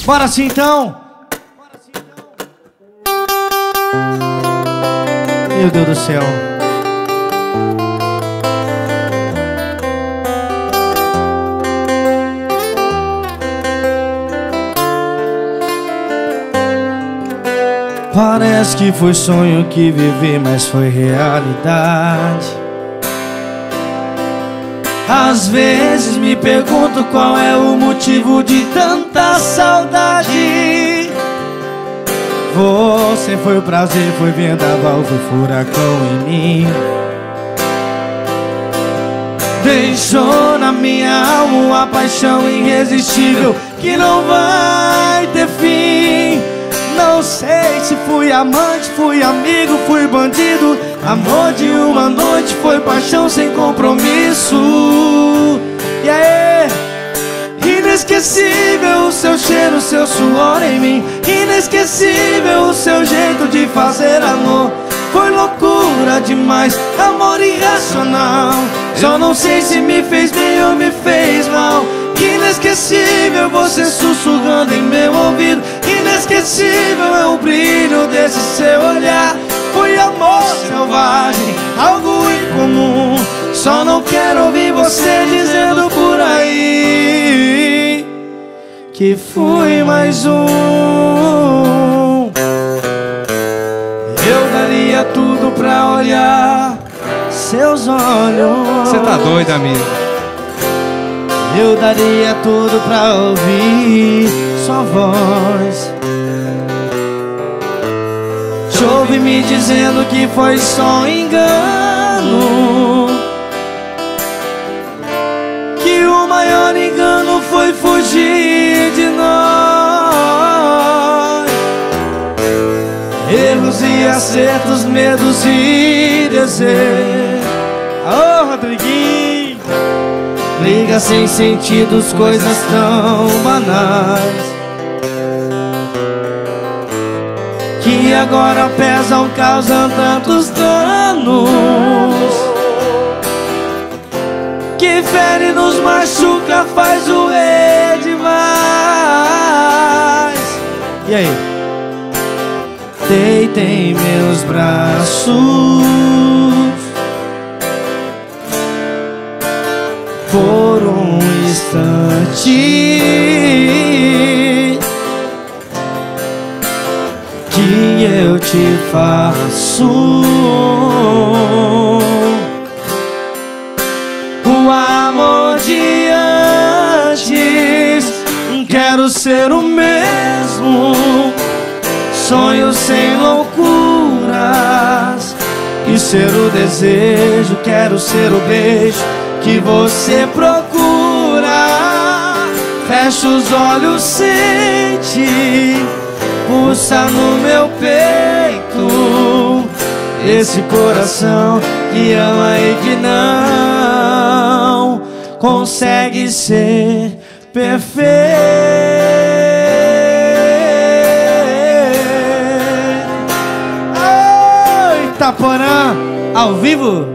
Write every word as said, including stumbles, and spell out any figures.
Bora assim então. Meu Deus do céu. Parece que foi sonho que vivi, mas foi realidade. Às vezes me pergunto qual é o motivo de tanta saudade. Você foi o prazer, foi vendaval, foi furacão em mim. Deixou na minha alma uma paixão irresistível que não vai ter fim. Não sei se fui amante, fui amigo, fui bandido. Amor de uma noite, foi paixão sem compromisso. E aí, inesquecível o seu cheiro, o seu suor em mim. Inesquecível o seu jeito de fazer amor. Foi loucura demais, amor irracional. Só não sei se me fez bem ou me fez mal. Inesquecível você sussurrando em meu ouvido. Inesquecível é o brilho desse seu olhar. Foi amor selvagem, algo incomum. Só não quero ouvir você dizendo por aí que fui mais um. Eu daria tudo pra olhar seus olhos. Você tá doido, amigo? Eu daria tudo pra ouvir sua voz. Te ouvi me dizendo que foi só engano, que o maior engano foi fugir de nós. Erros e acertos, medos e desejos. Ô, Rodriguinho! Brigas sem sentidos, coisas tão banais que agora pesam, causam tantos danos, que fere, nos machuca, faz doer demais. E aí? Deita em meus braços por um instante, que eu te faço o amor de antes. Quero ser o mesmo, sonho sem loucuras, e ser o desejo. Quero ser o beijo que você procura. Fecha os olhos, sente, pulsa no meu peito esse coração que ama e que não consegue ser perfeito. Oi, Itaporã, ao vivo.